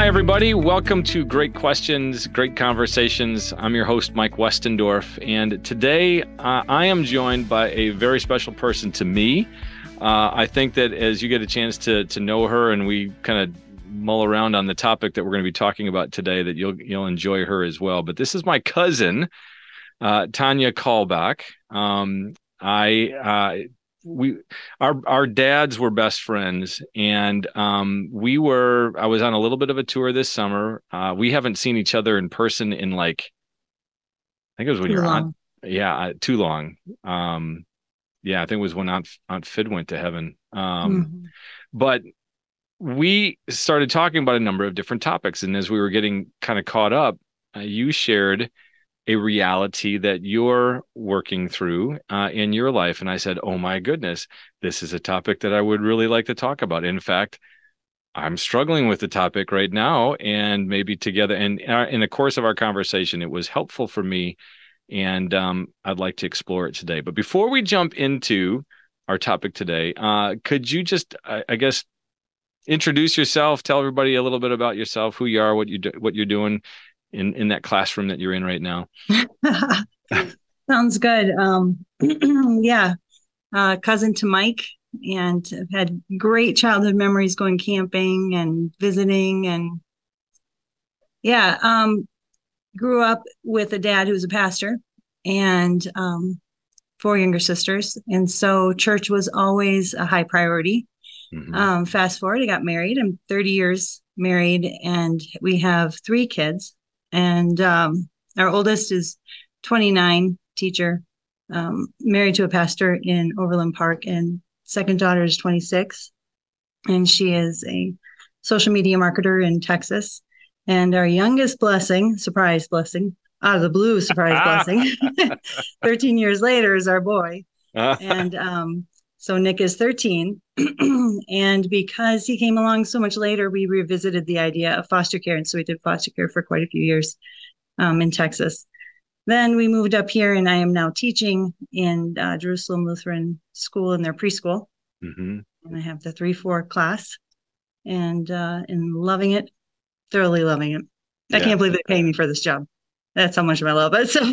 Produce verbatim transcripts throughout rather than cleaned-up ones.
everybody. Welcome to Great Questions, Great Conversations. I'm your host, Mike Westendorf, and today uh, I am joined by a very special person to me. Uh, I think that as you get a chance to to know her and we kind of mull around on the topic that we're going to be talking about today, that you'll you'll enjoy her as well. But this is my cousin, uh, Tanya Kalbach. Um, I uh, we our our dads were best friends, and um, we were. I was on a little bit of a tour this summer. Uh, we haven't seen each other in person in like I think it was when Too you're long. on. Yeah, uh, too long. Um, yeah, I think it was when Aunt Aunt Fid went to heaven. Um, Mhm. but we started talking about a number of different topics. And as we were getting kind of caught up, uh, you shared a reality that you're working through uh, in your life. And I said, oh my goodness, this is a topic that I would really like to talk about. In fact, I'm struggling with the topic right now, and maybe together. And uh, in the course of our conversation, it was helpful for me. And um, I'd like to explore it today. But before we jump into our topic today, uh, could you just, I, I guess, introduce yourself, tell everybody a little bit about yourself, who you are, what you do, what you're doing in in that classroom that you're in right now. Sounds good. Um, yeah, uh, cousin to Mike, and I've had great childhood memories going camping and visiting, and yeah, um, grew up with a dad who was a pastor and um, four younger sisters, and so church was always a high priority. Hmm. Um, fast forward, I got married. I'm thirty years married, and we have three kids. And um, our oldest is twenty-nine, teacher, um, married to a pastor in Overland Park. And second daughter is twenty-six, and she is a social media marketer in Texas. And our youngest blessing, surprise blessing, out of the blue, surprise blessing, thirteen years later is our boy. And um, so Nick is thirteen. And because he came along so much later, we revisited the idea of foster care. And so we did foster care for quite a few years um, in Texas. Then we moved up here, and I am now teaching in uh, Jerusalem Lutheran School in their preschool. Hmm. And I have the three four class, and uh, and loving it, thoroughly loving it. I Yeah. can't believe they're paying me for this job. That's how much I love it. So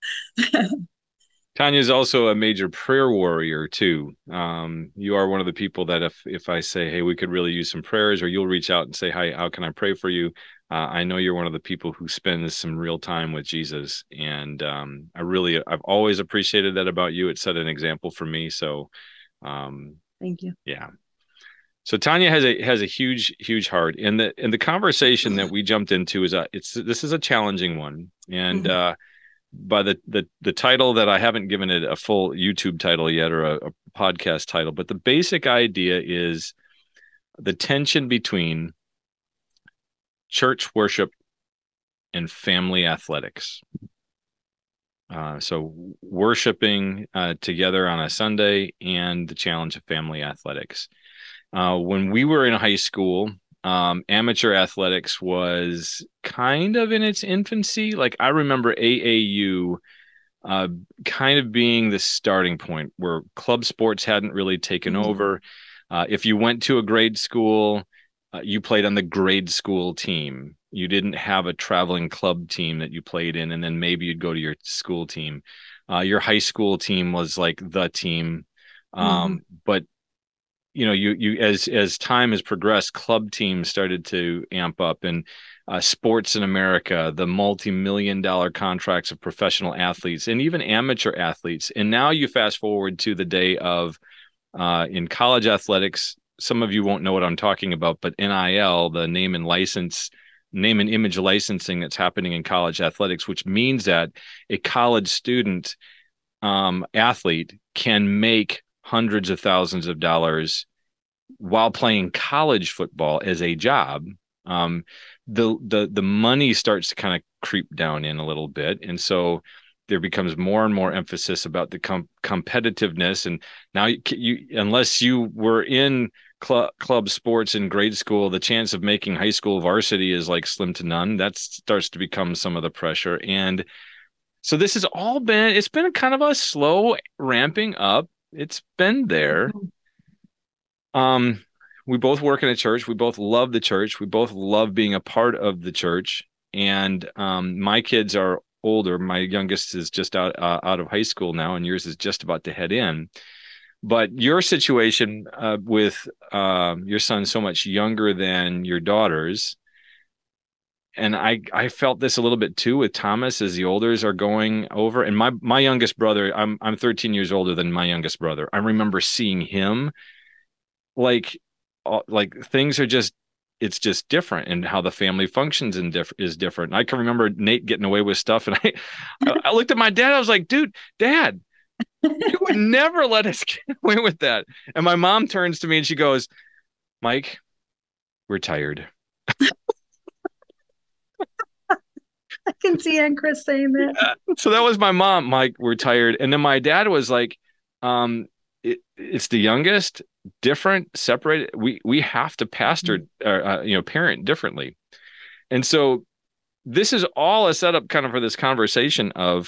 Tanya is also a major prayer warrior too. Um, you are one of the people that if if I say, hey, we could really use some prayers, or you'll reach out and say, hi, how can I pray for you? Uh, I know you're one of the people who spends some real time with Jesus, and um, I really, I've always appreciated that about you. It set an example for me. So, um, thank you. yeah. So Tanya has a has a huge huge heart, and the and the conversation that we jumped into is a it's this is a challenging one, and Mhm. uh, by the the the title that I haven't given it a full YouTube title yet, or a, a podcast title, but the basic idea is the tension between church worship and family athletics. Uh, so worshiping uh, together on a Sunday and the challenge of family athletics. Uh, when we were in high school, um, amateur athletics was kind of in its infancy. Like I remember A A U uh, kind of being the starting point where club sports hadn't really taken Mhm. over. Uh, if you went to a grade school, uh, you played on the grade school team. You didn't have a traveling club team that you played in, and then maybe you'd go to your school team. Uh, your high school team was like the team. Mhm. Um, but you know, you you as as time has progressed, club teams started to amp up, and uh, sports in America, the multi-million dollar contracts of professional athletes and even amateur athletes. And now you fast forward to the day of uh, in college athletics. Some of you won't know what I'm talking about, but N I L, the name and license, name and image licensing that's happening in college athletics, which means that a college student um, athlete can make hundreds of thousands of dollars while playing college football as a job. Um, the the the money starts to kind of creep down in a little bit, and so there becomes more and more emphasis about the com- competitiveness. And now you, you unless you were in club club sports in grade school, the chance of making high school varsity is like slim to none. That starts to become some of the pressure. And so this has all been, it's been kind of a slow ramping up. It's been there. Mhm. Um, we both work in a church. We both love the church. We both love being a part of the church. And um, my kids are older. My youngest is just out uh, out of high school now, and yours is just about to head in. But your situation uh, with uh, your son so much younger than your daughters, and I I felt this a little bit too with Thomas as the olders are going over. And my my youngest brother, I'm I'm thirteen years older than my youngest brother. I remember seeing him like uh, like things are just it's just different, and how the family functions in diff- is different. And I can remember Nate getting away with stuff, and I I looked at my dad. I was like, dude, Dad, you would never let us get away with that. And my mom turns to me and she goes, Mike, we're tired. I can see Aunt Chris saying that. Yeah. So that was my mom, Mike, we're tired. And then my dad was like, um, it, it's the youngest, different, separated. We we have to pastor, uh, uh, you know, parent differently. And so this is all a setup kind of for this conversation of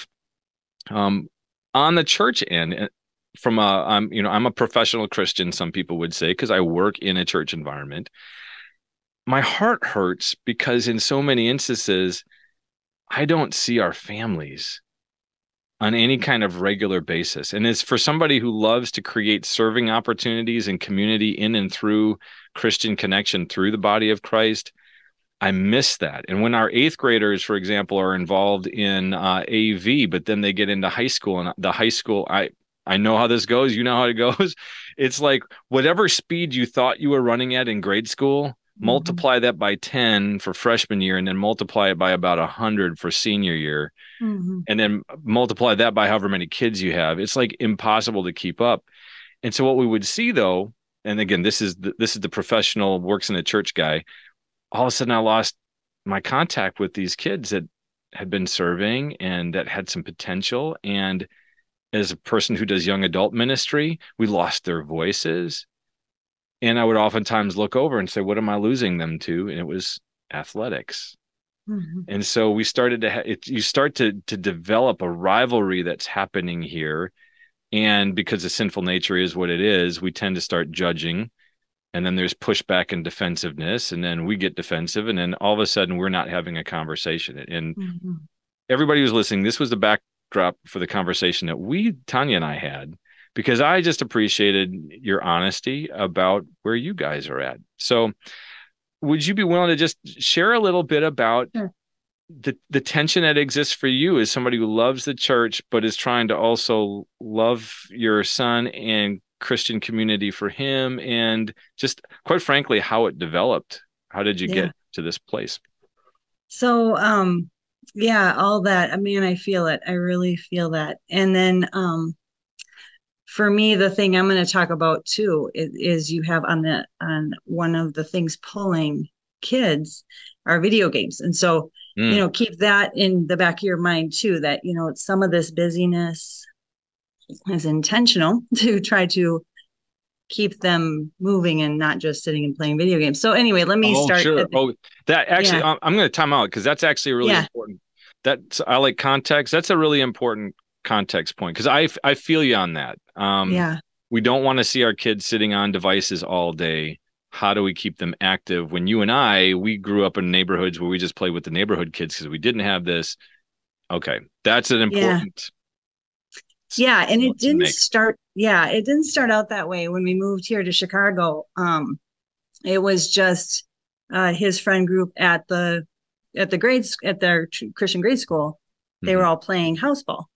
um, on the church end. From a, I'm, you know, I'm a professional Christian, some people would say, because I work in a church environment. My heart hurts because in so many instances, I don't see our families on any kind of regular basis. And it's for somebody who loves to create serving opportunities and community in and through Christian connection through the body of Christ. I miss that. And when our eighth graders, for example, are involved in uh, A V, but then they get into high school, and the high school, I, I know how this goes. You know how it goes. It's like whatever speed you thought you were running at in grade school, mm-hmm. multiply that by ten for freshman year, and then multiply it by about one hundred for senior year. Mm-hmm. And then multiply that by however many kids you have. It's like impossible to keep up. And so what we would see though, and again, this is the, this is the professional works in a church guy. All of a sudden I lost my contact with these kids that had been serving and that had some potential. And as a person who does young adult ministry, we lost their voices. And I would oftentimes look over and say, what am I losing them to? And it was athletics. Mm-hmm. And so we started to, ha- it, you start to, to develop a rivalry that's happening here. And because the sinful nature is what it is, we tend to start judging. And then there's pushback and defensiveness. And then we get defensive. And then all of a sudden we're not having a conversation. And mm-hmm. everybody who's listening, this was the backdrop for the conversation that we, Tanya and I had, because I just appreciated your honesty about where you guys are at. So would you be willing to just share a little bit about sure. the, the tension that exists for you as somebody who loves the church, but is trying to also love your son and Christian community for him, and just quite frankly, how it developed? How did you yeah. get to this place? So, um, yeah, all that. I mean, I feel it. I really feel that. And then, um, for me, the thing I'm going to talk about too is, is you have on the on one of the things pulling kids are video games, and so mm. you know, keep that in the back of your mind too. That you know, some of this busyness is intentional to try to keep them moving and not just sitting and playing video games. So anyway, let me oh, start. Sure. The, oh, that actually, yeah. I'm going to time out because that's actually really yeah. important. That's I like context. That's a really important context point because I I feel you on that. Um, yeah, we don't want to see our kids sitting on devices all day. How do we keep them active? When you and I, we grew up in neighborhoods where we just played with the neighborhood kids because we didn't have this. Okay, that's an important. Yeah, yeah and it didn't start. Yeah, it didn't start out that way when we moved here to Chicago. Um, it was just uh, his friend group at the at the grades at their Christian grade school. They mm-hmm. were all playing house ball,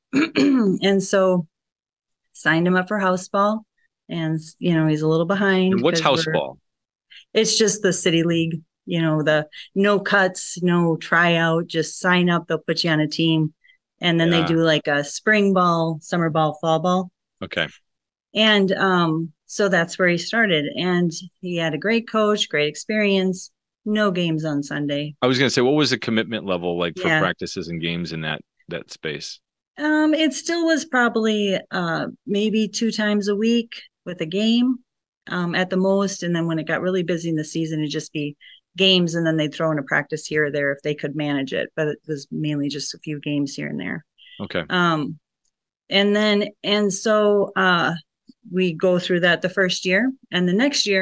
and so signed him up for house ball. And you know he's a little behind. And what's house ball? It's just the city league. You know the no cuts, no tryout. Just sign up. They'll put you on a team, and then yeah. they do like a spring ball, summer ball, fall ball. Okay. And um, so that's where he started. And he had a great coach, great experience, no games on Sunday. I was going to say, what was the commitment level like for yeah. practices and games in that that space? Um, it still was probably uh, maybe two times a week with a game um, at the most. And then when it got really busy in the season, it'd just be games. And then they'd throw in a practice here or there if they could manage it. But it was mainly just a few games here and there. Okay. Um, and then, and so uh, we go through that the first year, and the next year,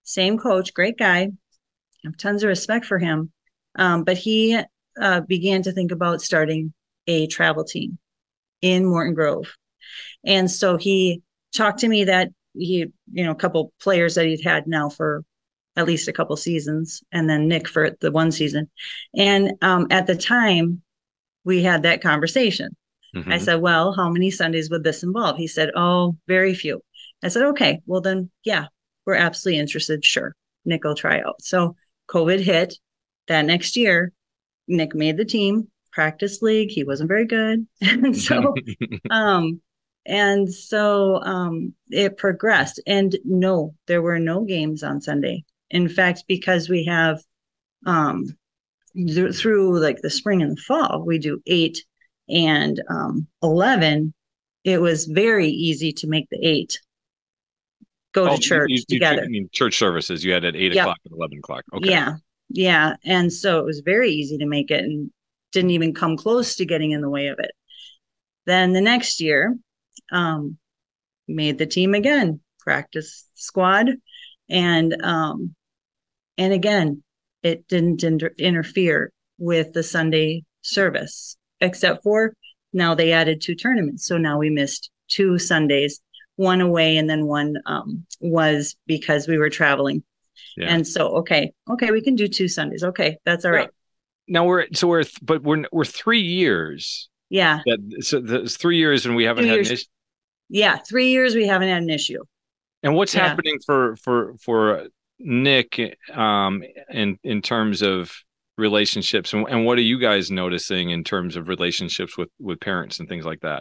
same coach, great guy. I have tons of respect for him. Um, but he uh, began to think about starting a travel team in Morton Grove. And so he talked to me that he, you know, a couple players that he'd had now for at least a couple seasons, and then Nick for the one season. And um, at the time, we had that conversation. Mm-hmm. I said, well, how many Sundays would this involve? He said, oh, very few. I said, okay, well then, yeah, we're absolutely interested. Sure. Nick will try out. So COVID hit that next year. Nick made the team, practice league. He wasn't very good. And so, um, and so um, it progressed. And no, there were no games on Sunday. In fact, because we have um, th- through like the spring and the fall, we do eight and um, eleven. It was very easy to make the eight go oh, to church you, you, together. You mean church services you had at eight yep. o'clock and eleven o'clock. Okay. Yeah. Yeah. And so it was very easy to make it and didn't even come close to getting in the way of it. Then the next year, um, made the team again, practice squad. And, um, and again, it didn't inter- interfere with the Sunday service, except for now they added two tournaments. So now we missed two Sundays, one away, and then one um, was because we were traveling. Yeah. And so, okay, okay, we can do two Sundays. Okay, that's all right. Now we're, so we're, but we're, we're three years. Yeah. That, so there's three years and we haven't Two had years. an issue. Yeah, three years we haven't had an issue. And what's Yeah. happening for, for, for Nick um, in, in terms of relationships, and, and what are you guys noticing in terms of relationships with, with parents and things like that?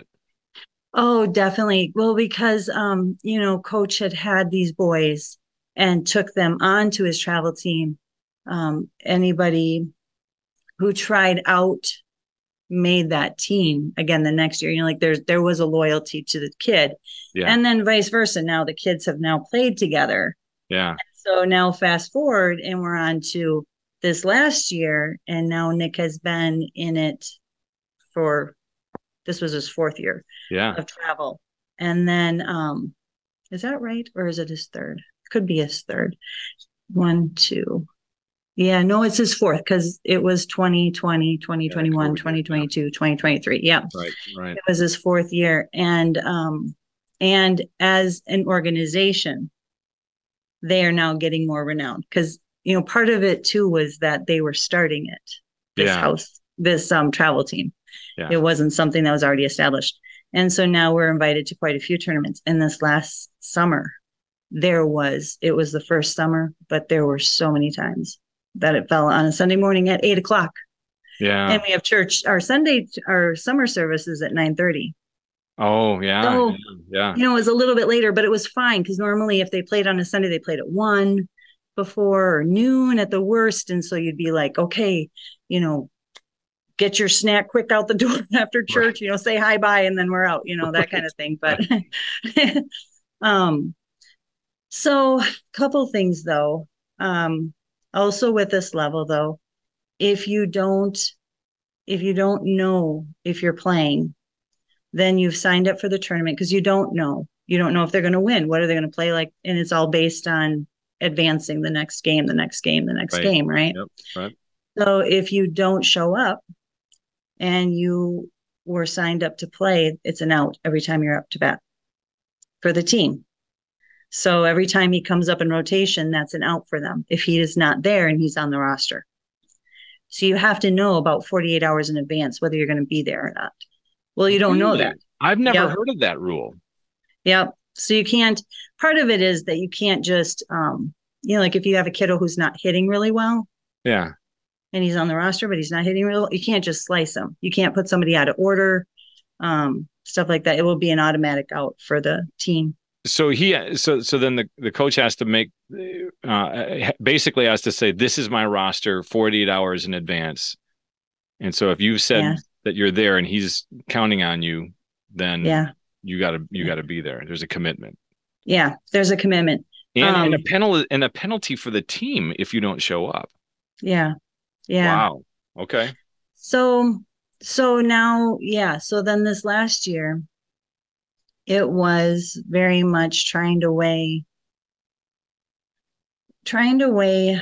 Oh, definitely. Well, because, um, you know, coach had had these boys and took them on to his travel team. Um, anybody who tried out made that team again the next year. You know, like there's there was a loyalty to the kid. Yeah. And then vice versa. Now the kids have now played together. Yeah. And so now fast forward and we're on to this last year, and now Nick has been in it for, this was his fourth year yeah. of travel. And then, um, is that right? Or is it his third? Could be his third. One, two. Yeah, no, it's his fourth because it was twenty twenty, twenty twenty-one, yeah, twenty twenty-two, yeah. twenty twenty-three. Yeah. Right, right. It was his fourth year. And, um, and as an organization, they are now getting more renowned because, you know, part of it too was that they were starting it, this yeah. house, this um, travel team. Yeah. It wasn't something that was already established. And so now we're invited to quite a few tournaments. And this last summer, there was, it was the first summer, but there were so many times that it fell on a Sunday morning at eight o'clock. Yeah. And we have church, our Sunday, our summer services at nine thirty. Oh, yeah. So, yeah. yeah. You know, it was a little bit later, but it was fine because normally if they played on a Sunday, they played at one before or noon at the worst. And so you'd be like, okay, you know, get your snack quick out the door after church, right. you know, say hi, bye, and then we're out, you know, that right. kind of thing. But, um, so a couple things though, um, also with this level though, if you don't, if you don't know if you're playing, then you've signed up for the tournament because you don't know, you don't know if they're going to win. What are they going to play like? And it's all based on advancing the next game, the next game, the next right. game. Right. Yep. Right. So if you don't show up, and you were signed up to play, it's an out every time you're up to bat for the team. So every time he comes up in rotation, that's an out for them if he is not there and he's on the roster. So you have to know about forty-eight hours in advance whether you're going to be there or not. Well, you don't know that. I've never yep. heard of that rule. Yep. So you can't, part of it is that you can't just, um, you know, like if you have a kiddo who's not hitting really well. Yeah. And he's on the roster, but he's not hitting real. You can't just slice him. You can't put somebody out of order, um, stuff like that. It will be an automatic out for the team. So he, so so then the, the coach has to make, uh, basically has to say, this is my roster forty-eight hours in advance. And so if you've said yeah. that you're there and he's counting on you, then yeah. you gotta you gotta be there. There's a commitment. Yeah, there's a commitment. And, um, and a penalty and a penalty for the team if you don't show up. Yeah. Yeah. Wow. Okay. So, so now, yeah. So then this last year, it was very much trying to weigh, trying to weigh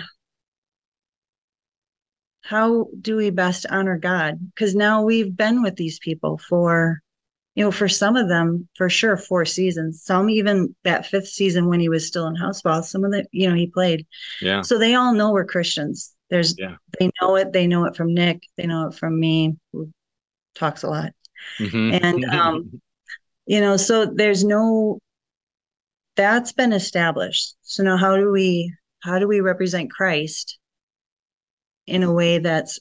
how do we best honor God? Because now we've been with these people for, you know, for some of them, for sure, four seasons. Some even that fifth season when he was still in houseball. Some of the, you know, he played. Yeah. So they all know we're Christians. There's, Yeah. they know it. They know it from Nick. They know it from me, who talks a lot. And, Mm-hmm. um, you know, so there's no, that's been established. So now how do we, how do we represent Christ in a way that's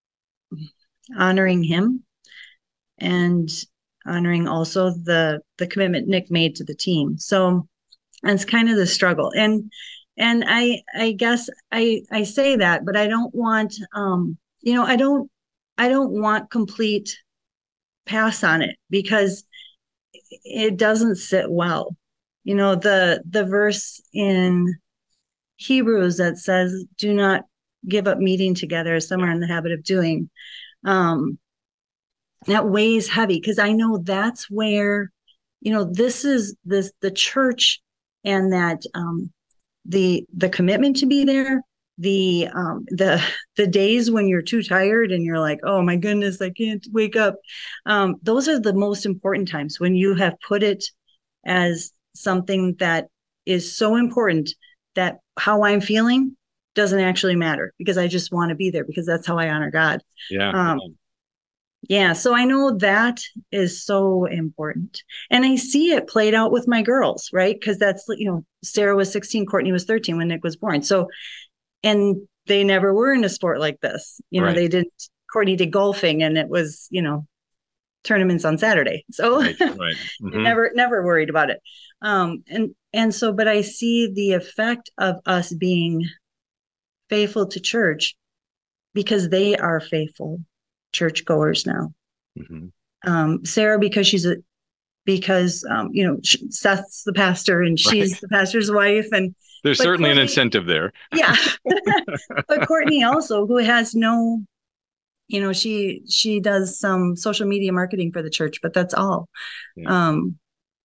honoring him and honoring also the the commitment Nick made to the team? So that's kind of the struggle. And and I I guess I I say that, but I don't want um you know I don't I don't want complete pass on it because it doesn't sit well. You know, the the verse in Hebrews that says, "Do not give up meeting together," as some are in the habit of doing. Um, that weighs heavy because I know that's where, you know, this is this the church and that um, the the commitment to be there, the um, the the days when you're too tired and you're like, oh my goodness, I can't wake up. Um, those are the most important times when you have put it as something that is so important that how I'm feeling doesn't actually matter because I just want to be there because that's how I honor God. Yeah. Um, yeah, so I know that is so important. And I see it played out with my girls, right? Because that's, you know, Sarah was sixteen, Courtney was thirteen when Nick was born. So, and they never were in a sport like this. You know, Right. they didn't, Courtney did golfing and it was, you know, tournaments on Saturday. So Right. Right. Mm-hmm. never, never worried about it. Um, and, and so, but I see the effect of us being faithful to church because they are faithful churchgoers now. Mm-hmm. Um, Sarah, because she's a, because, um, you know, Seth's the pastor and she's Right. the pastor's wife. And there's certainly Courtney, an incentive there. Yeah. But Courtney also, who has no, you know, she, she does some social media marketing for the church, but that's all. Yeah. Um,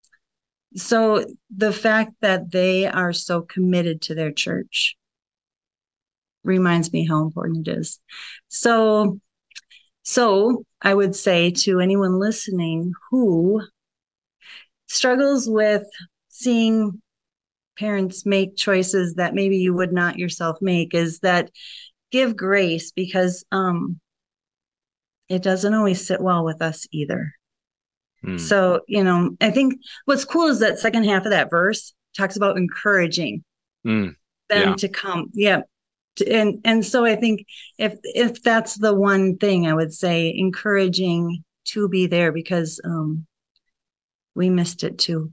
so the fact that they are so committed to their church reminds me how important it is. So, so I would say to anyone listening who struggles with seeing parents make choices that maybe you would not yourself make, is that give grace because um, it doesn't always sit well with us either. Hmm. So, you know, I think what's cool is that second half of that verse talks about encouraging mm. them yeah. to come. Yeah. And, and so I think if, if that's the one thing I would say, encouraging to be there because um, we missed it too.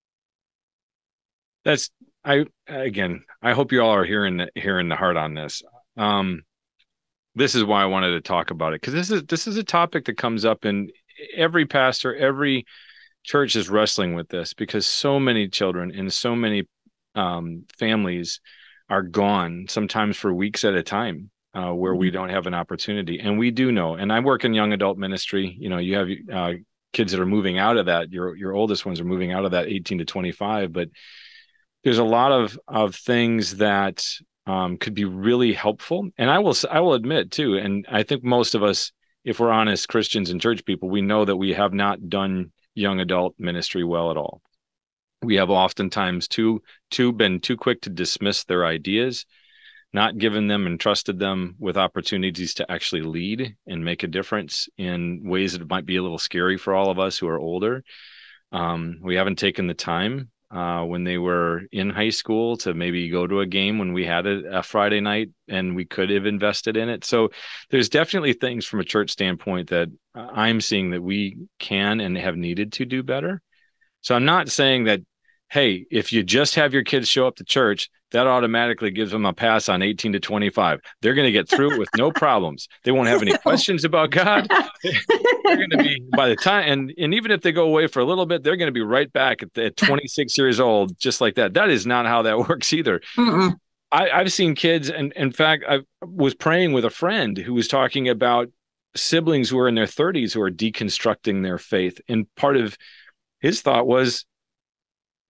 That's, I, again, I hope you all are hearing the, hearing the heart on this. Um, this is why I wanted to talk about it. Cause this is, this is a topic that comes up in every pastor, every church is wrestling with this because so many children and so many um, families are gone sometimes for weeks at a time uh, where mm-hmm. we don't have an opportunity. And we do know, and I work in young adult ministry, you know, you have uh, kids that are moving out of that. Your, your oldest ones are moving out of that eighteen to twenty-five, but there's a lot of, of things that um, could be really helpful. And I will, I will admit too, and I think most of us, if we're honest Christians and church people, we know that we have not done young adult ministry well at all. We have oftentimes too, too been too quick to dismiss their ideas, not given them and trusted them with opportunities to actually lead and make a difference in ways that might be a little scary for all of us who are older. Um, we haven't taken the time uh, when they were in high school to maybe go to a game when we had a, a Friday night and we could have invested in it. So there's definitely things from a church standpoint that I'm seeing that we can and have needed to do better. So I'm not saying that, hey, if you just have your kids show up to church, that automatically gives them a pass on eighteen to twenty-five. They're going to get through with no problems. They won't have any questions about God. They're going to be, by the time, and, and even if they go away for a little bit, they're going to be right back at, at twenty-six years old, just like that. That is not how that works either. Mm-mm. I, I've seen kids, and in fact, I was praying with a friend who was talking about siblings who are in their thirties who are deconstructing their faith. And part of his thought was,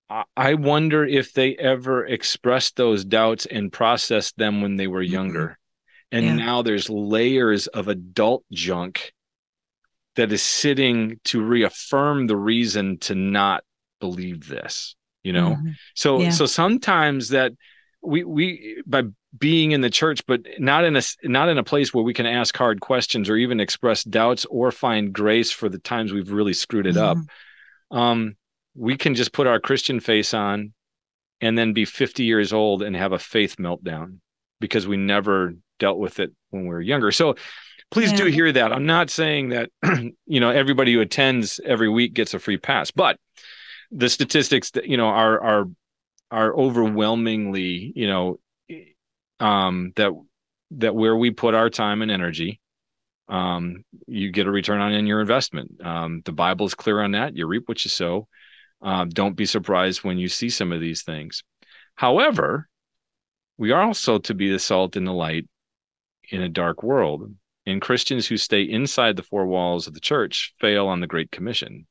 I I wonder if they ever expressed those doubts and processed them when they were Mm-mm. younger. And Yeah. now there's layers of adult junk that is sitting to reaffirm the reason to not believe this, you know? Hmm. So Yeah. so sometimes that we we by being in the church, but not in a not in a place where we can ask hard questions or even express doubts or find grace for the times we've really screwed it up. Hmm. Um, we can just put our Christian face on and then be fifty years old and have a faith meltdown because we never dealt with it when we were younger. So please do Yeah. hear that. I'm not saying that, you know, everybody who attends every week gets a free pass, but the statistics that, you know, are, are, are overwhelmingly, you know, um, that, that where we put our time and energy, um, you get a return on in your investment. Um, the Bible is clear on that. You reap what you sow. Um, don't be surprised when you see some of these things. However, we are also to be the salt and the light in a dark world. And Christians who stay inside the four walls of the church fail on the Great Commission.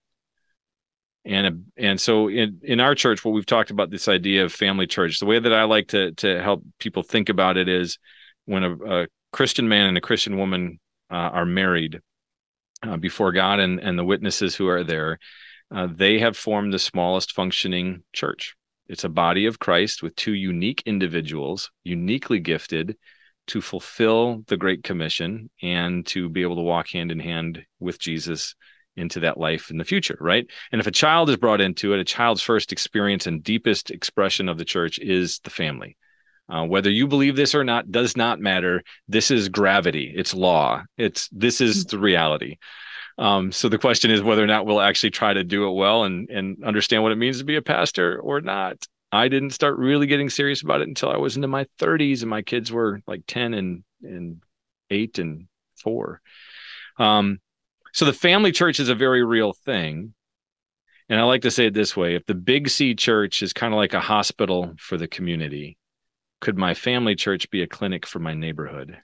And and so in, in our church, what we've talked about this idea of family church, the way that I like to to help people think about it is when a, a Christian man and a Christian woman uh, are married uh, before God and, and the witnesses who are there, uh, they have formed the smallest functioning church. It's a body of Christ with two unique individuals, uniquely gifted to fulfill the Great Commission and to be able to walk hand in hand with Jesus into that life in the future, right? And if a child is brought into it, a child's first experience and deepest expression of the church is the family. Uh, whether you believe this or not does not matter. This is gravity. It's law. It's this is the reality. Um, so the question is whether or not we'll actually try to do it well and and understand what it means to be a pastor or not. I didn't start really getting serious about it until I was into my thirties, and my kids were like ten and and eight and four. Um, so the family church is a very real thing. And I like to say it this way: if the Big C church is kind of like a hospital for the community, could my family church be a clinic for my neighborhood?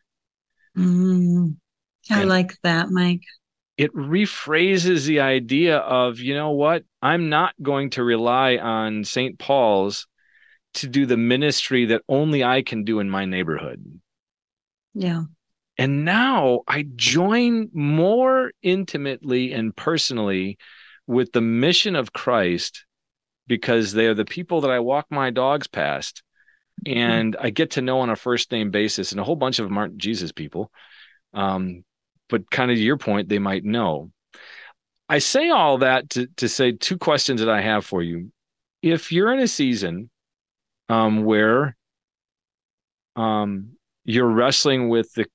Mm. I And like that, Mike. it rephrases the idea of, you know what? I'm not going to rely on Saint Paul's to do the ministry that only I can do in my neighborhood. Yeah. And now I join more intimately and personally with the mission of Christ because they are the people that I walk my dogs past and I get to know on a first name basis. And a whole bunch of them aren't Jesus people. Um, but kind of to your point, they might know. I say all that to, to say two questions that I have for you. If you're in a season um, where um, you're wrestling with the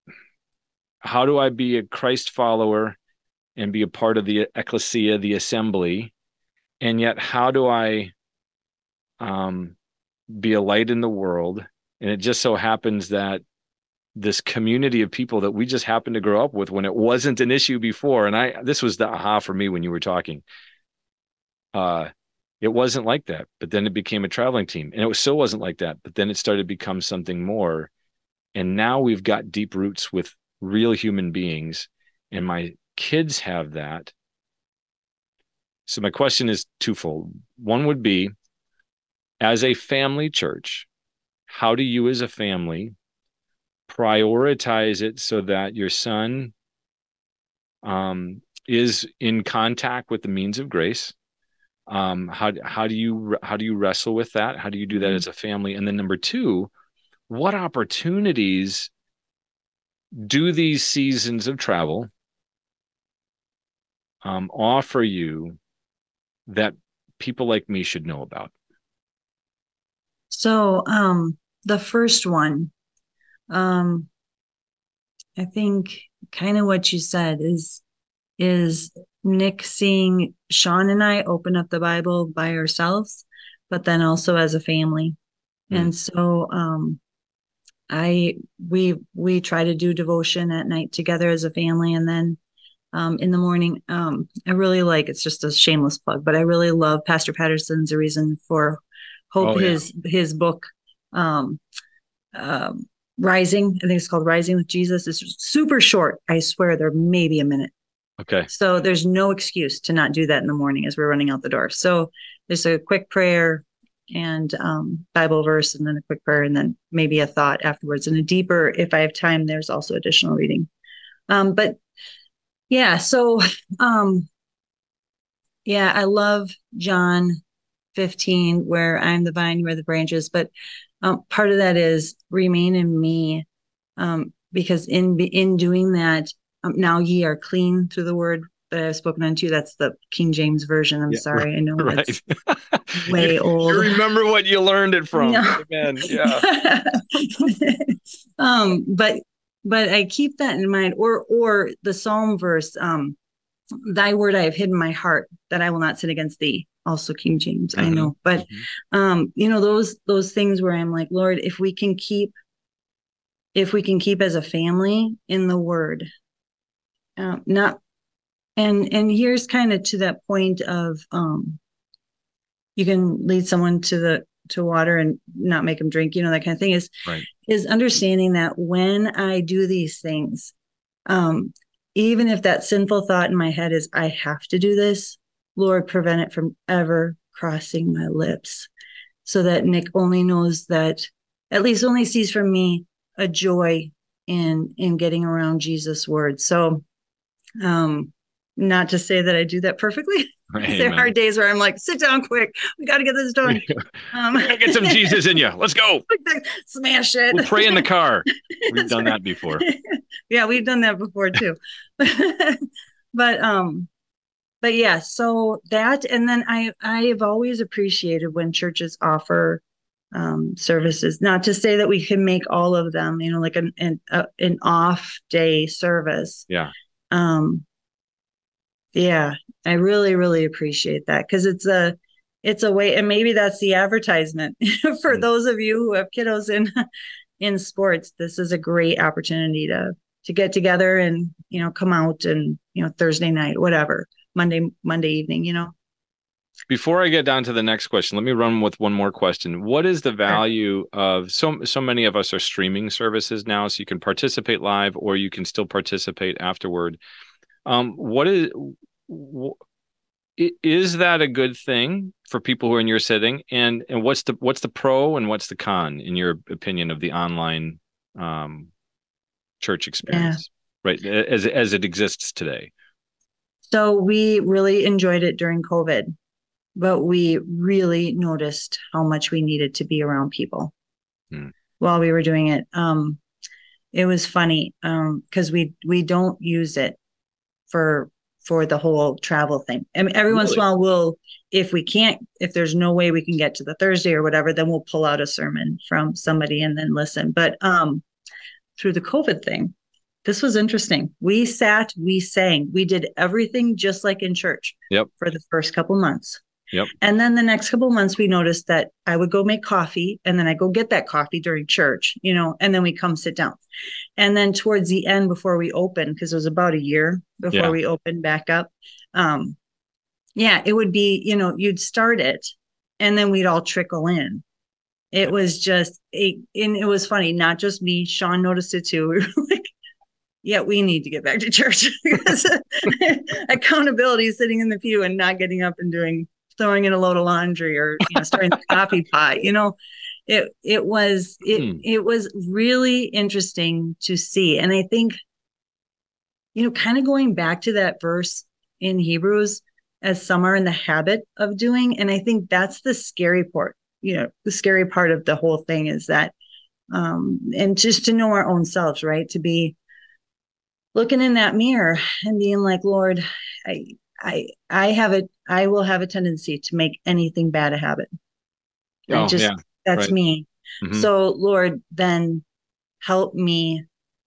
how do I be a Christ follower and be a part of the ecclesia, the assembly, and yet how do I um, be a light in the world? And it just so happens that this community of people that we just happened to grow up with when it wasn't an issue before, and I this was the aha for me when you were talking. Uh, it wasn't like that, but then it became a traveling team, and it was, still wasn't like that, but then it started to become something more. And now we've got deep roots with real human beings, and my kids have that. So my question is twofold. One would be, as a family church, how do you as a family prioritize it so that your son um, is in contact with the means of grace? Um, how how do you how do you wrestle with that? How do you do that Mm-hmm. as a family? And then number two, what opportunities do these seasons of travel um, offer you that people like me should know about? So, um, the first one, um, I think kind of what you said is is Nick seeing Sean and I open up the Bible by ourselves, but then also as a family. Hmm. And so um I we we try to do devotion at night together as a family, and then um in the morning um I really like, it's just a shameless plug, but I really love Pastor Patterson's A Reason for Hope, Oh yeah. his his book um um Rising, I think it's called Rising with Jesus. It's super short. I swear they're maybe a minute. Okay. So there's no excuse to not do that in the morning as we're running out the door. So there's a quick prayer and um, Bible verse, and then a quick prayer, and then maybe a thought afterwards. And a deeper, if I have time, there's also additional reading. Um, but yeah, so um, yeah, I love John fifteen, where I'm the vine, you are the branches. But um, part of that is remain in me, um, because in in doing that, um, now ye are clean through the word that I've spoken unto. That's the King James version. I'm Yeah, sorry, I know right. that's way you, old. you remember what you learned it from. No. Amen. Yeah. um, but but I keep that in mind. Or or the Psalm verse, um, thy word I have hidden in my heart, that I will not sin against thee. Also King James, mm-hmm. I know. But mm-hmm. um, you know, those those things where I'm like, Lord, if we can keep if we can keep as a family in the word, uh, not and and here's kind of to that point of um you can lead someone to the to water and not make them drink, you know, that kind of thing is right. is understanding that when I do these things, um, even if that sinful thought in my head is I have to do this, Lord, prevent it from ever crossing my lips, so that Nick only knows that, at least only sees from me, a joy in in getting around Jesus' word. So um not to say that I do that perfectly. Right, there are days where I'm like, sit down quick. We got to get this done. Um, we gotta get some Jesus in you. Let's go. Smash it. We'll pray in the car. We've done that before. Yeah, we've done that before too. but um, but yeah, so that, and then I I have always appreciated when churches offer um, services. Not to say that we can make all of them, you know, like an an, uh, an off day service. Yeah. Um. Yeah, I really, really appreciate that, because it's a, it's a way, and maybe that's the advertisement for mm. those of you who have kiddos in, in sports. This is a great opportunity to to get together and, you know, come out and, you know, Thursday night, whatever, Monday, Monday evening, you know. Before I get down to the next question, let me run with one more question. What is the value of so so many of us are streaming services now, so you can participate live or you can still participate afterward. Um, what is is that a good thing for people who are in your setting? And and what's the what's the pro and what's the con, in your opinion, of the online um, church experience, yeah. right? As as it exists today. So we really enjoyed it during COVID, but we really noticed how much we needed to be around people hmm. while we were doing it. Um, it was funny because um, we we don't use it for for the whole travel thing. I mean, every really? once in a while we'll, if we can't, if there's no way we can get to the Thursday or whatever, then we'll pull out a sermon from somebody and then listen. But um, through the COVID thing, this was interesting. We sat, we sang, we did everything just like in church yep. for the first couple months. Yep. And then the next couple of months, we noticed that I would go make coffee, and then I go get that coffee during church, you know, and then we come sit down. And then towards the end, before we opened, because it was about a year before yeah. we opened back up, um, yeah, it would be, you know, you'd start it, and then we'd all trickle in. It was just, a, and it was funny, not just me, Sean noticed it too. We were like, yeah, we need to get back to church. Because accountability is sitting in the pew and not getting up and doing throwing in a load of laundry or, you know, starting the coffee pot, you know, it, it was, it, mm. it was really interesting to see. And I think, you know, kind of going back to that verse in Hebrews, as some are in the habit of doing. And I think that's the scary part, you know, the scary part of the whole thing is that, um, and just to know our own selves, right. To be looking in that mirror and being like, Lord, I, I, I have it. I will have a tendency to make anything bad a habit. Oh, I just, yeah, that's right. me. Mm-hmm. So Lord, then help me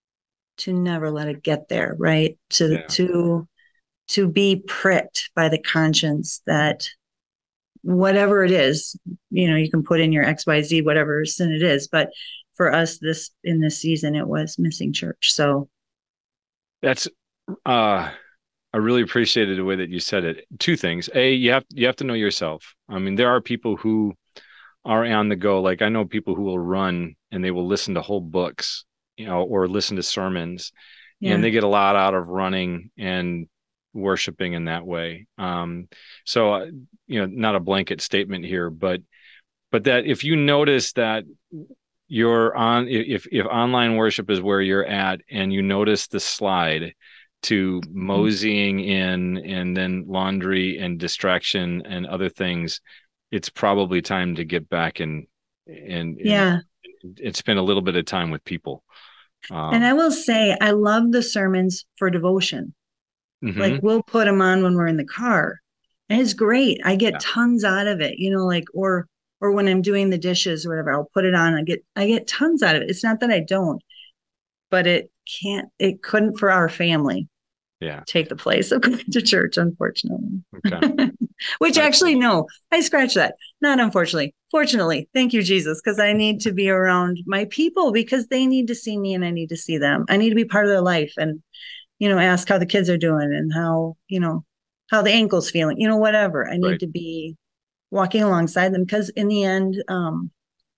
to never let it get there. Right. To, yeah. to, to be pricked by the conscience that whatever it is, you know, you can put in your X, Y, Z, whatever sin it is. But for us, this, in this season, it was missing church. So that's, uh, I really appreciated the way that you said it. Two things. A, you have you have to know yourself. I mean, there are people who are on the go. Like I know people who will run and they will listen to whole books, you know, or listen to sermons, yeah. and they get a lot out of running and worshiping in that way. Um, so, uh, you know, not a blanket statement here, but but that if you notice that you're on, if if online worship is where you're at, and you notice the slide to moseying in and then laundry and distraction and other things, it's probably time to get back and and and, Yeah. and spend a little bit of time with people. And Um, I will say, I love the sermons for devotion. Like mhm. we'll put them on when we're in the car, and it's great. I get Yeah. tons out of it, you know, like, or, or when I'm doing the dishes or whatever, I'll put it on. I get, I get tons out of it. It's not that I don't, but it can't, it couldn't for our family Yeah. take the place of going to church, unfortunately. Okay. Which I actually, see. no, I scratch that. Not unfortunately. Fortunately, thank you, Jesus, because I need to be around my people because they need to see me and I need to see them. I need to be part of their life and, you know, ask how the kids are doing and how, you know, how the ankle's feeling, you know, whatever. I need Right. to be walking alongside them because in the end, um,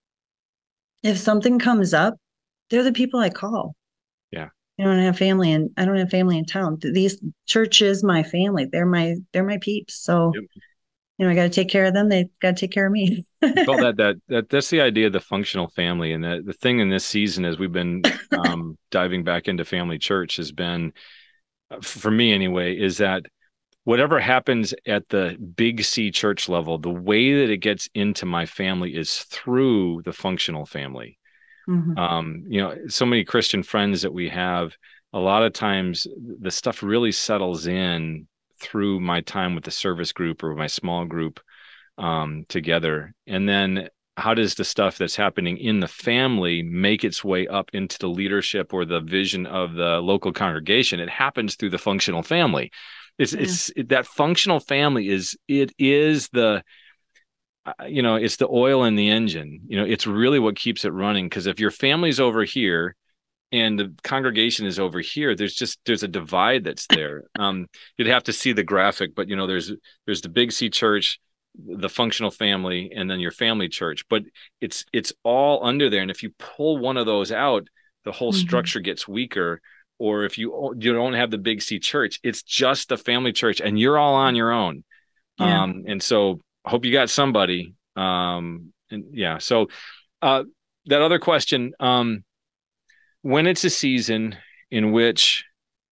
if something comes up, they're the people I call. Yeah. I don't have family and I don't have family in town. These church is my family. They're my they're my peeps. So, Yep. you know, I got to take care of them. They got to take care of me. We call that that that that's the idea of the functional family. And the, the thing in this season, as we've been um, diving back into family church, has been, uh, for me anyway, is that whatever happens at the big C church level, the way that it gets into my family is through the functional family. Mhm. Um, you know, so many Christian friends that we have, a lot of times the stuff really settles in through my time with the service group or my small group um, together. And then how does the stuff that's happening in the family make its way up into the leadership or the vision of the local congregation? It happens through the functional family. It's Yeah. it's it, that functional family is it is the uh, you know, it's the oil in the engine. You know, it's really what keeps it running. Because if your family's over here and the congregation is over here, there's just there's a divide that's there. Um, you'd have to see the graphic, but you know, there's there's the big C church, the functional family, and then your family church. But it's it's all under there. And if you pull one of those out, the whole Mhm. structure gets weaker. Or if you you don't have the big C church, it's just the family church, and you're all on your own. Yeah. Um, and so I hope you got somebody. Um, and yeah, so uh, that other question, um, when it's a season in which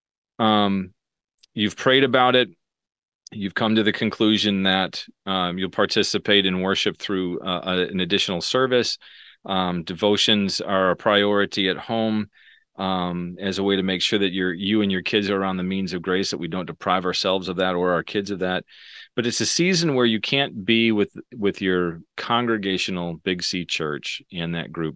um, you've prayed about it, you've come to the conclusion that um, you'll participate in worship through uh, a, an additional service. Um, devotions are a priority at home um, as a way to make sure that you're, you and your kids are on the means of grace, that we don't deprive ourselves of that or our kids of that. But it's a season where you can't be with with your congregational Big C church and that group.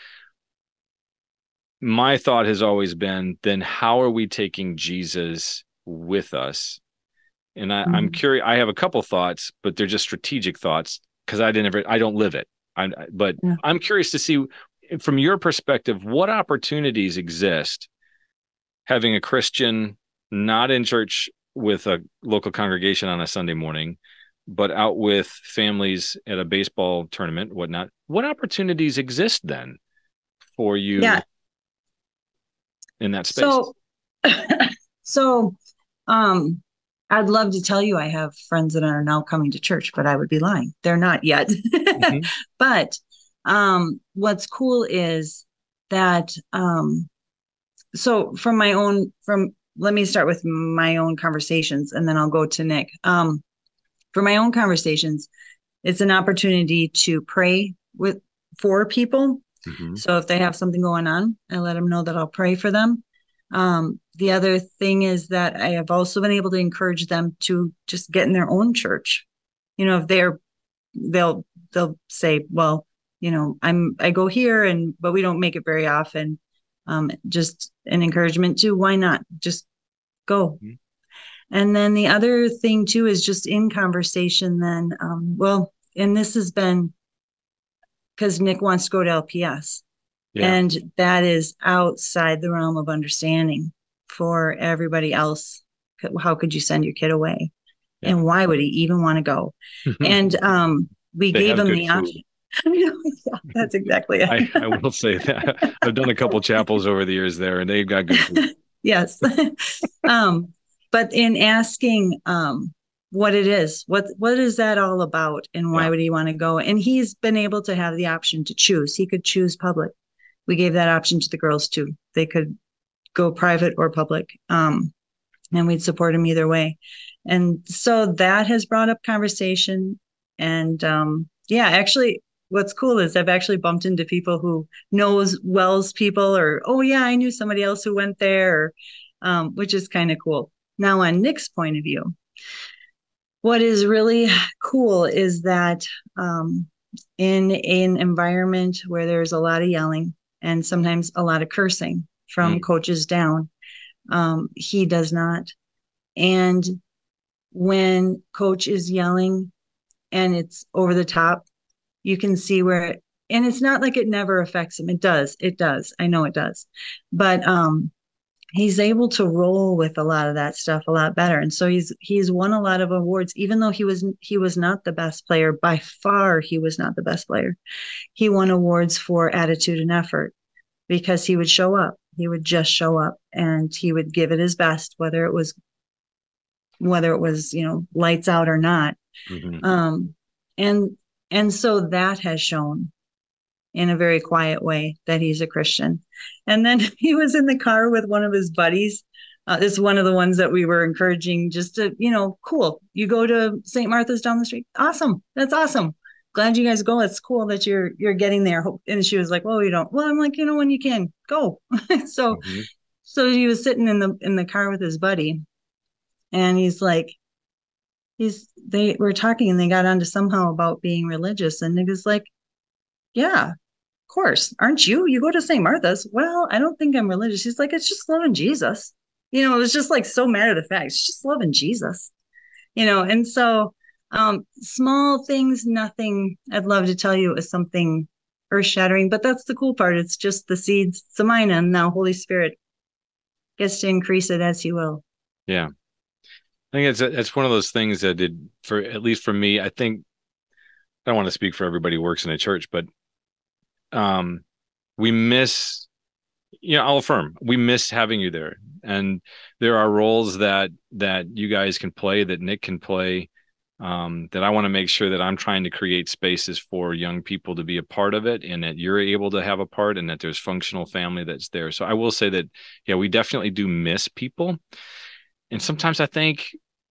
My thought has always been, then how are we taking Jesus with us? And I, I'm Mhm. curious. I have a couple thoughts, but they're just strategic thoughts because I didn't ever, I don't live it. I, but Yeah. I'm curious to see from your perspective, what opportunities exist having a Christian not in church with a local congregation on a Sunday morning, but out with families at a baseball tournament, whatnot. What opportunities exist then for Yeah. you in that space? So, so, um, I'd love to tell you I have friends that are now coming to church, but I would be lying. They're not yet. Mm-hmm. But um, what's cool is that um, so from my own from let me start with my own conversations and then I'll go to Nick. Um, for my own conversations, it's an opportunity to pray with for people. Mm-hmm. So if they have something going on, I let them know that I'll pray for them. Um, the other thing is that I have also been able to encourage them to just get in their own church. You know, if they're they'll they'll say, well, you know, I'm I go here and but we don't make it very often. Um, just an encouragement to why not just go. Mm-hmm. And then the other thing too is just in conversation. Then, um, well, and this has been because Nick wants to go to L P S. Yeah. And that is outside the realm of understanding for everybody else. How could you send your kid away? Yeah. And why would he even want to go? And um, we They gave have him good the food. option. Yeah, that's exactly it. I, I will say that. I've done a couple chapels over the years there, and they've got good food. Yes. um, but in asking um, what it is, what what is that all about, and why Yeah. would he want to go? And he's been able to have the option to choose. He could choose public. We gave that option to the girls too. They could go private or public, um, and we'd support him either way. And so that has brought up conversation. And um, yeah, actually, what's cool is I've actually bumped into people who knows Wells people, or oh yeah, I knew somebody else who went there, or, um, which is kind of cool. Now, on Nick's point of view, what is really cool is that um, in an environment where there's a lot of yelling and sometimes a lot of cursing from Mm. coaches down, um, he does not. And when coach is yelling and it's over the top, you can see where it, and it's not like it never affects him. It does. It does. I know it does. But um, he's able to roll with a lot of that stuff a lot better. And so he's he's won a lot of awards, even though he was he was not the best player. By far, he was not the best player. He won awards for attitude and effort because he would show up. He would just show up and he would give it his best, whether it was whether it was, you know, lights out or not. Mm-hmm. Um, and and so that has shown in a very quiet way that he's a Christian. And then he was in the car with one of his buddies. Uh, this is one of the ones that we were encouraging just to, you know, cool. You go to Saint Martha's down the street. Awesome. That's awesome. Glad you guys go. It's cool that you're you're getting there. And she was like, well, you don't. Well, I'm like, you know, when you can, go. so Mm-hmm. so he was sitting in the in the car with his buddy. And he's like, he's they were talking and they got onto somehow about being religious. And Nick is like, yeah, of course. Aren't you? You go to Saint Martha's. Well, I don't think I'm religious. He's like, it's just loving Jesus. You know, it was just like so matter of fact. It's just loving Jesus. You know, and so um, small things, nothing I'd love to tell you is something earth shattering, but that's the cool part. It's just the seeds, it's a mine, and now Holy Spirit gets to increase it as he will. Yeah. I think it's it's one of those things that did, for at least for me, I think, I don't want to speak for everybody who works in a church, but um, we miss, you know, I'll affirm, we miss having you there. And there are roles that that you guys can play, that Nick can play, um, that I want to make sure that I'm trying to create spaces for young people to be a part of it, and that you're able to have a part, and that there's functional family that's there. So I will say that, yeah, we definitely do miss people. And sometimes I think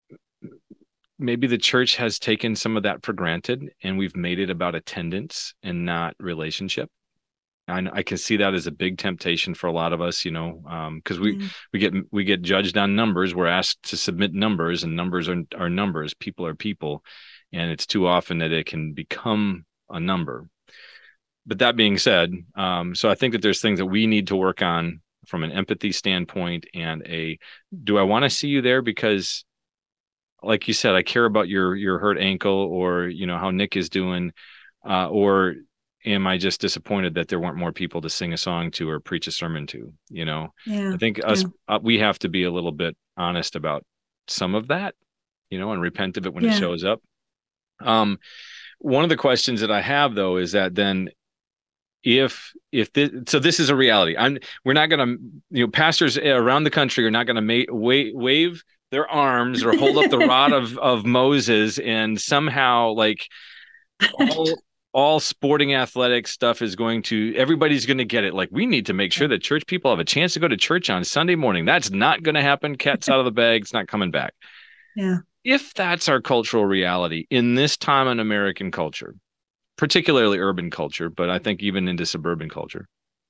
maybe the church has taken some of that for granted, and we've made it about attendance and not relationship. I, I can see that as a big temptation for a lot of us, you know, because um, we Yeah. we get we get judged on numbers. We're asked to submit numbers, and numbers are, are numbers. People are people, and it's too often that it can become a number. But that being said, um, so I think that there's things that we need to work on from an empathy standpoint, and a, do I want to see you there because, like you said, I care about your your hurt ankle, or, you know, how Nick is doing, uh, or am I just disappointed that there weren't more people to sing a song to or preach a sermon to? You know, Yeah. I think us, Yeah. uh, we have to be a little bit honest about some of that, you know, and repent of it when Yeah. it shows up. Um, one of the questions that I have, though, is that then if if this, so this is a reality. I'm we're not going to, you know, pastors around the country are not going to ma- wave wave their arms or hold up the rod of of Moses, and somehow, like, all all sporting athletic stuff is going to, everybody's going to get it. Like, we need to make sure that church people have a chance to go to church on Sunday morning. That's not going to happen. Cat's out of the bag. It's not coming back. Yeah. If that's our cultural reality in this time in American culture, particularly urban culture, but I think even into suburban culture,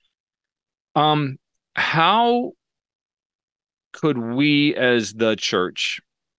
um, how could we as the church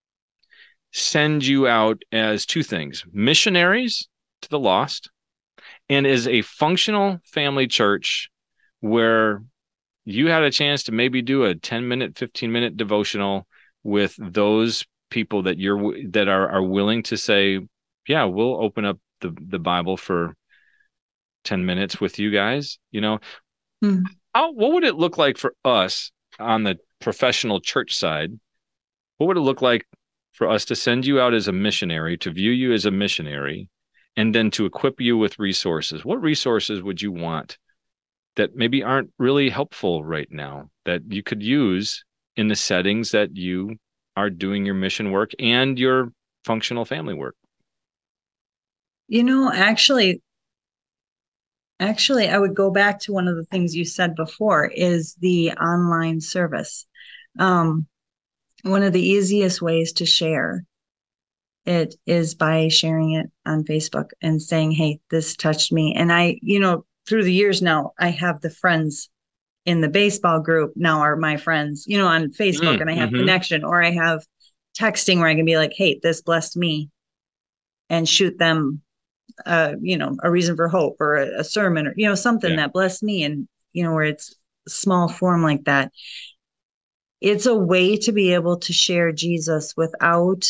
send you out as two things: missionaries to the lost, and as a functional family church where you had a chance to maybe do a ten minute, fifteen minute devotional with those people that you're that are are willing to say, yeah, we'll open up the the Bible for ten minutes with you guys. You know, Mm. how, what would it look like for us on the professional church side? What would it look like for us to send you out as a missionary, to view you as a missionary, and then to equip you with resources? What resources would you want that maybe aren't really helpful right now that you could use in the settings that you are doing your mission work and your functional family work? You know, actually, actually, I would go back to one of the things you said before is the online service. Um, one of the easiest ways to share it is by sharing it on Facebook and saying, hey, this touched me. And I, you know, through the years now, I have the friends in the baseball group now are my friends, you know, on Facebook, and I have Mm-hmm. connection, or I have texting where I can be like, hey, this blessed me, and shoot them, uh, you know, a reason for hope or a, a sermon or, you know, something Yeah. that blessed me. And, you know, where it's small form like that. It's a way to be able to share Jesus without,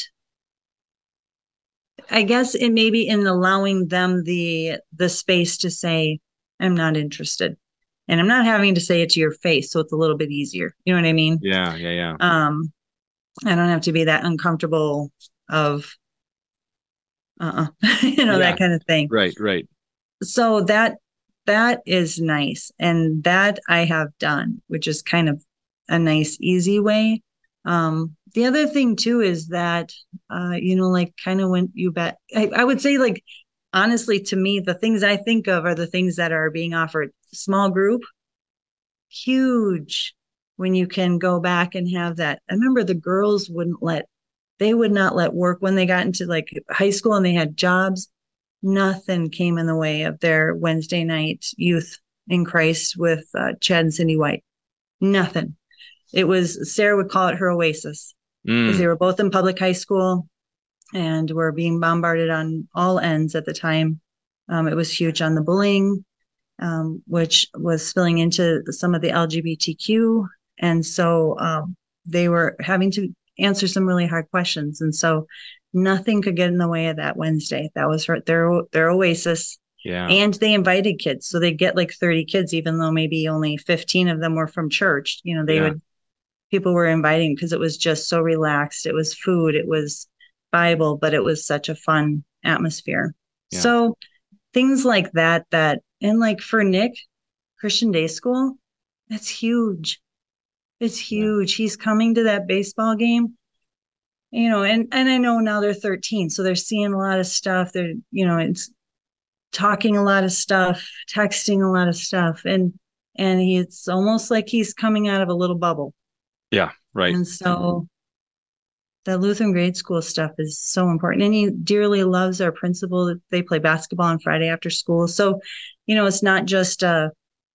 I guess it may be in allowing them the the space to say, I'm not interested. And I'm not having to say it to your face, so it's a little bit easier. You know what I mean? Yeah. Yeah. Yeah. Um, I don't have to be that uncomfortable of uh-uh, you know, Yeah. that kind of thing. Right. Right. So that that is nice. And that I have done, which is kind of a nice, easy way. Um, the other thing too is that uh, you know, like kind of when you bet I, I would say like honestly to me, the things I think of are the things that are being offered. Small group, huge when you can go back and have that. I remember the girls wouldn't let they would not let work when they got into like high school and they had jobs. Nothing came in the way of their Wednesday night youth in Christ with uh, Chad and Cindy White. Nothing. It was, Sarah would call it her oasis because Mm. they were both in public high school and were being bombarded on all ends at the time. Um, it was huge on the bullying, um, which was spilling into some of the L G B T Q. And so um, they were having to answer some really hard questions. And so nothing could get in the way of that Wednesday. That was her, their, their oasis. Yeah. And they invited kids. So they'd get like thirty kids, even though maybe only fifteen of them were from church. You know, they Yeah. would, people were inviting because it was just so relaxed. It was food, it was Bible, but it was such a fun atmosphere. Yeah. So things like that, that, and like for Nick, Christian Day School, that's huge. It's huge. Yeah. He's coming to that baseball game, you know, and, and I know now they're thirteen, so they're seeing a lot of stuff. They're, you know, it's talking a lot of stuff, texting a lot of stuff. And, and he, it's almost like he's coming out of a little bubble. Yeah. Right. And so that Lutheran grade school stuff is so important. And he dearly loves our principal. They play basketball on Friday after school. So, you know, it's not just a,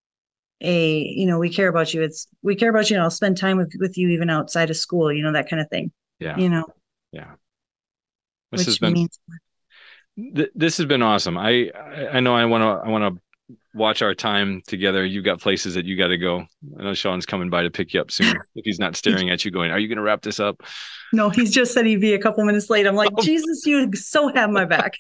a, you know, we care about you. It's, we care about you and I'll spend time with, with you even outside of school, you know, that kind of thing. Yeah. You know, yeah. This which has been, means th- this has been awesome. I, I know I want to, I want to watch our time together. You've got places that you got to go. I know Sean's coming by to pick you up soon. If he's not staring at you going, are you going to wrap this up? No, he's just said he'd be a couple minutes late. I'm like, oh. Jesus, you so have my back.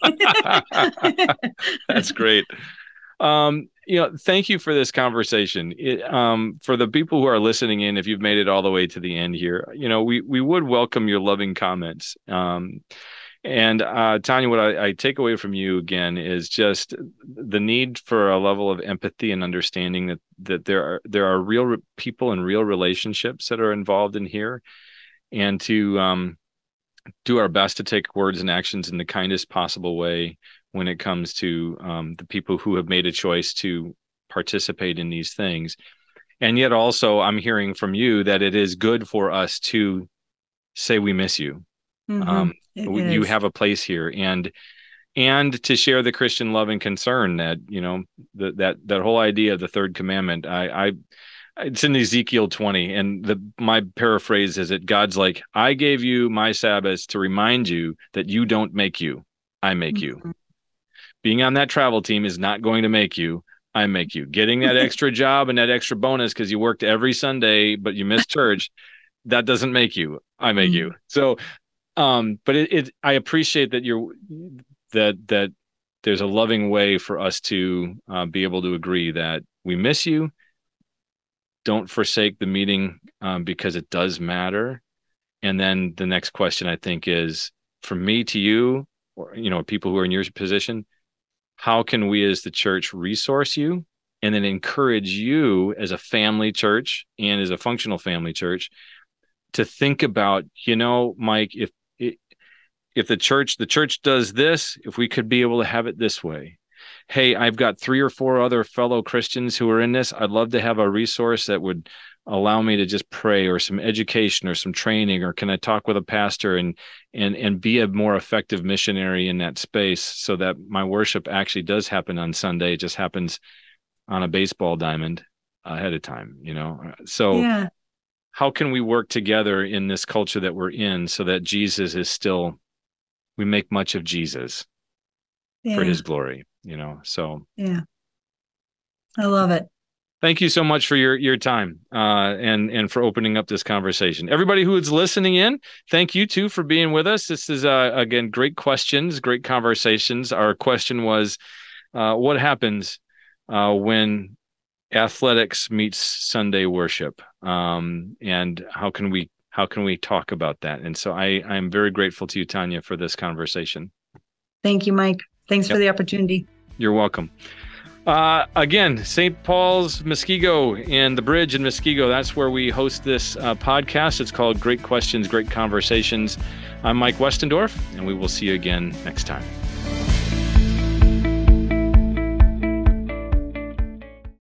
That's great. Um, you know, thank you for this conversation. It, um, for the people who are listening in, if you've made it all the way to the end here, you know, we, we would welcome your loving comments. Um, and uh, Tanya, what I, I take away from you again is just the need for a level of empathy and understanding that that there are there are real re- people and real relationships that are involved in here, and to um, do our best to take words and actions in the kindest possible way when it comes to um, the people who have made a choice to participate in these things. And yet also I'm hearing from you that it is good for us to say we miss you. Mm-hmm. Um, you have a place here, and and to share the Christian love and concern that, you know, the, that that whole idea of the third commandment. I, I it's in Ezekiel twenty, and the my paraphrase is that God's like, I gave you my Sabbaths to remind you that you don't make you, I make mm-hmm. you. Being on that travel team is not going to make you, I make you. Getting that extra job and that extra bonus because you worked every Sunday but you missed church, that doesn't make you, I make mm-hmm. you. So um but it, it I appreciate that you're that that there's a loving way for us to uh, be able to agree that we miss you. Don't forsake the meeting um, because it does matter. And then the next question I think is, from me to you, or you know, people who are in your position, how can we as the church resource you and then encourage you as a family church and as a functional family church to think about, you know, Mike, if if the church the church does this, if we could be able to have it this way. Hey, I've got three or four other fellow Christians who are in this. I'd love to have a resource that would allow me to just pray, or some education or some training, or can I talk with a pastor and and and be a more effective missionary in that space, so that my worship actually does happen on Sunday. It just happens on a baseball diamond ahead of time, you know? So Yeah. how can we work together in this culture that we're in so that Jesus is still, we make much of Jesus Yeah. for his glory, you know? So yeah, I love it. thank you so much for your your time uh, and and for opening up this conversation. Everybody who is listening in, thank you too for being with us. This is uh, again great questions, great conversations. Our question was, uh, what happens uh, when athletics meets Sunday worship, um, and how can we how can we talk about that? And so I I'm very grateful to you, Tanya, for this conversation. Thank you, Mike. Thanks Yep. for the opportunity. You're welcome. Uh, again, Saint Paul's, Muskego, and the Bridge in Muskego. That's where we host this uh, podcast. It's called Great Questions, Great Conversations. I'm Mike Westendorf, and we will see you again next time.